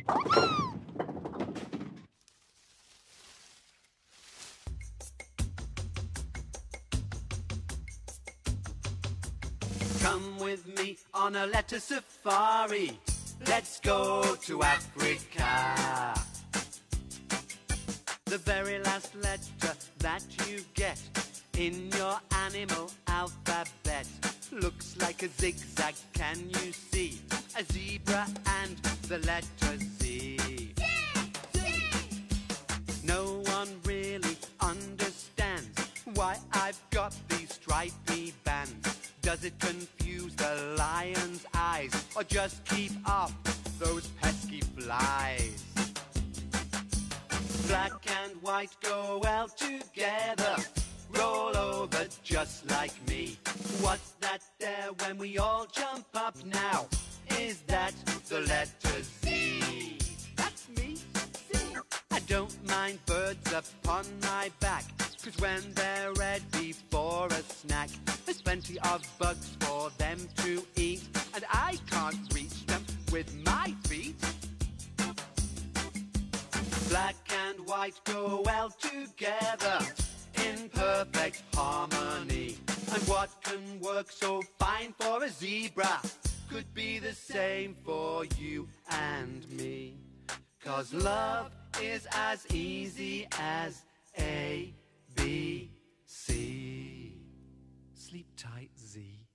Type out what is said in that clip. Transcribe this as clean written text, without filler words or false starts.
Come with me on a letter safari. Let's go to Africa. The very last letter that you get in your animal alphabet looks like a zigzag, can you see? A zebra and the letter Z. No one really understands why I've got these stripy bands. Does it confuse the lion's eyes, or just keep off those pesky flies? Black and white go well together, roll over just like me. What's that there when we all jump up now? Is that the letter Z? That's me, Z. I don't mind birds upon my back, 'cause when they're ready for a snack, there's plenty of bugs for them to eat, and I can't reach them with my feet. Black and white go well together in perfect harmony. And what can work so fine for a zebra could be the same for you and me. 'Cause love is as easy as A, B, C. Sleep tight, Z.